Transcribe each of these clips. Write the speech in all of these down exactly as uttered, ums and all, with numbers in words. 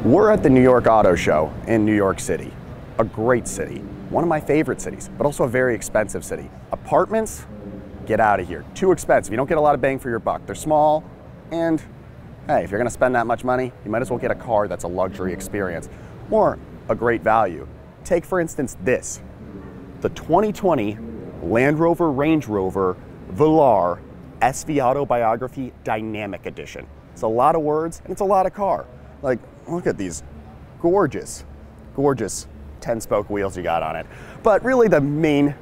We're at the New York Auto Show in New York City. A great city, one of my favorite cities, but also a very expensive city. Apartments, get out of here. Too expensive. You don't get a lot of bang for your buck. They're small, and hey, if you're gonna spend that much money, you might as well get a car that's a luxury experience or a great value. Take, for instance, this, the twenty twenty Land Rover Range Rover Velar S V Autobiography Dynamic Edition. It's a lot of words, and it's a lot of car. Like, look at these gorgeous, gorgeous ten spoke wheels you got on it. But really the main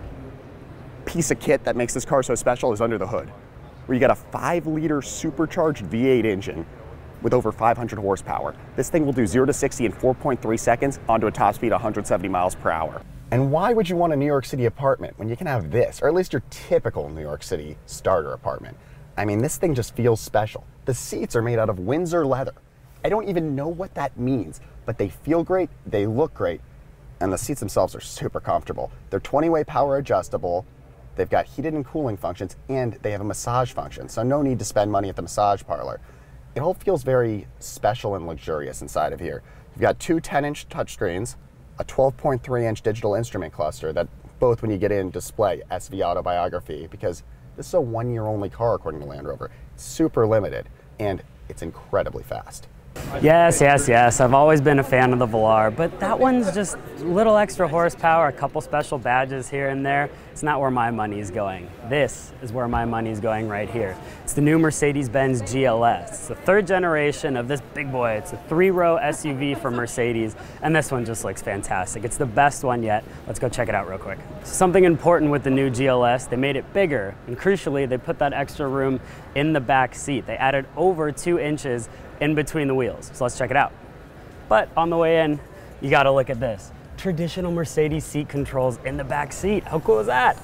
piece of kit that makes this car so special is under the hood, where you got a five liter supercharged V eight engine with over five hundred horsepower. This thing will do zero to sixty in four point three seconds onto a top speed of one hundred seventy miles per hour. And why would you want a New York City apartment when you can have this, or at least your typical New York City starter apartment? I mean, this thing just feels special. The seats are made out of Windsor leather. I don't even know what that means, but they feel great, they look great, and the seats themselves are super comfortable. They're twenty way power adjustable, they've got heated and cooling functions, and they have a massage function, so no need to spend money at the massage parlor. It all feels very special and luxurious inside of here. You've got two ten inch touchscreens, a twelve point three inch digital instrument cluster that both, when you get in, display S V Autobiography, because this is a one year only car according to Land Rover. It's super limited, and it's incredibly fast. Yes, yes, yes. I've always been a fan of the Velar, but that one's just a little extra horsepower, a couple special badges here and there. It's not where my money's going. This is where my money's going right here. It's the new Mercedes-Benz G L S. It's the third generation of this big boy. It's a three-row S U V from Mercedes, and this one just looks fantastic. It's the best one yet. Let's go check it out real quick. Something important with the new G L S, they made it bigger, and crucially, they put that extra room in the back seat. They added over two inches in between the wheels. So let's check it out. But on the way in, you gotta look at this. Traditional Mercedes seat controls in the back seat. How cool is that?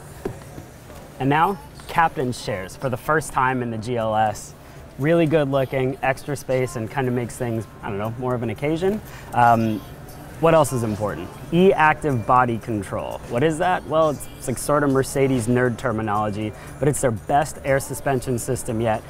And now, captain's chairs for the first time in the G L S. Really good looking, extra space, and kind of makes things, I don't know, more of an occasion. Um, what else is important? E-active body control. What is that? Well, it's, it's like sort of Mercedes nerd terminology, but it's their best air suspension system yet.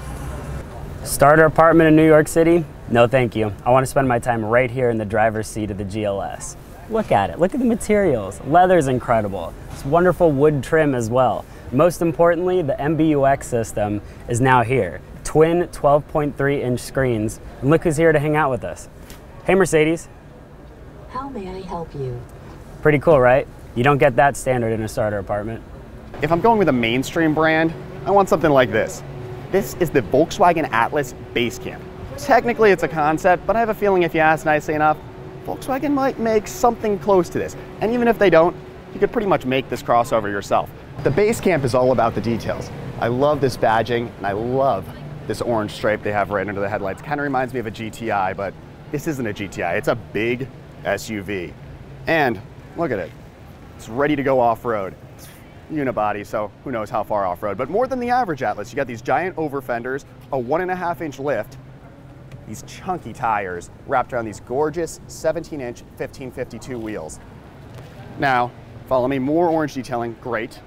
Starter apartment in New York City? No thank you. I want to spend my time right here in the driver's seat of the G L S. Look at it, look at the materials. Leather's incredible. It's wonderful wood trim as well. Most importantly, the M B U X system is now here. Twin twelve point three inch screens. And look who's here to hang out with us. Hey Mercedes. How may I help you? Pretty cool, right? You don't get that standard in a starter apartment. If I'm going with a mainstream brand, I want something like this. This is the Volkswagen Atlas Base Camp. Technically it's a concept, but I have a feeling if you ask nicely enough, Volkswagen might make something close to this. And even if they don't, you could pretty much make this crossover yourself. The Base Camp is all about the details. I love this badging, and I love this orange stripe they have right under the headlights. Kind of reminds me of a G T I, but this isn't a G T I. It's a big S U V. And look at it. It's ready to go off-road. Unibody, so who knows how far off-road, but more than the average Atlas. You got these giant over fenders, a one and a half inch lift, these chunky tires wrapped around these gorgeous seventeen inch fifteen fifty-two wheels. Now, follow me, more orange detailing, great.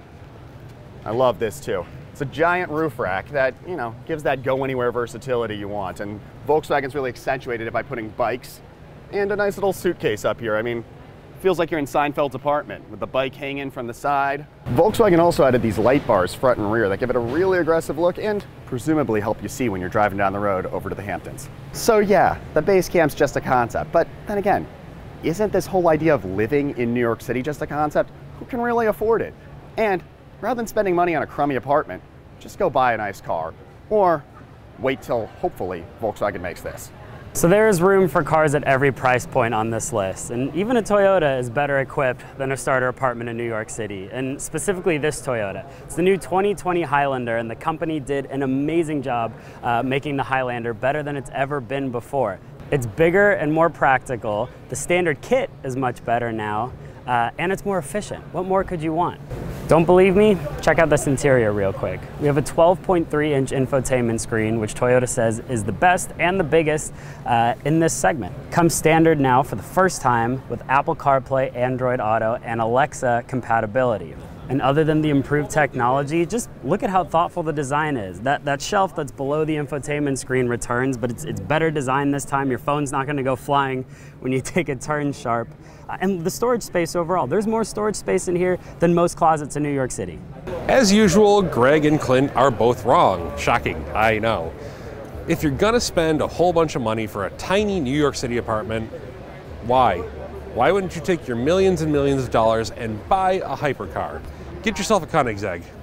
I love this too. It's a giant roof rack that, you know, gives that go anywhere versatility you want, and Volkswagen's really accentuated it by putting bikes and a nice little suitcase up here. I mean, feels like you're in Seinfeld's apartment with the bike hanging from the side. Volkswagen also added these light bars front and rear that give it a really aggressive look and presumably help you see when you're driving down the road over to the Hamptons. So yeah, the base camp's just a concept, but then again, isn't this whole idea of living in New York City just a concept? Who can really afford it? And rather than spending money on a crummy apartment, just go buy a nice car, or wait till, hopefully, Volkswagen makes this. So there is room for cars at every price point on this list, and even a Toyota is better equipped than a starter apartment in New York City, and specifically this Toyota. It's the new twenty twenty Highlander, and the company did an amazing job uh, making the Highlander better than it's ever been before. It's bigger and more practical, the standard kit is much better now, uh, and it's more efficient. What more could you want? Don't believe me? Check out this interior real quick. We have a twelve point three inch infotainment screen, which Toyota says is the best and the biggest uh, in this segment. Comes standard now for the first time with Apple CarPlay, Android Auto, and Alexa compatibility. And other than the improved technology, just look at how thoughtful the design is. That, that shelf that's below the infotainment screen returns, but it's, it's better designed this time. Your phone's not gonna go flying when you take a turn sharp. Uh, and the storage space overall, there's more storage space in here than most closets in New York City. As usual, Greg and Clint are both wrong. Shocking, I know. If you're gonna spend a whole bunch of money for a tiny New York City apartment, why? Why wouldn't you take your millions and millions of dollars and buy a hypercar? Get yourself a Koenigsegg.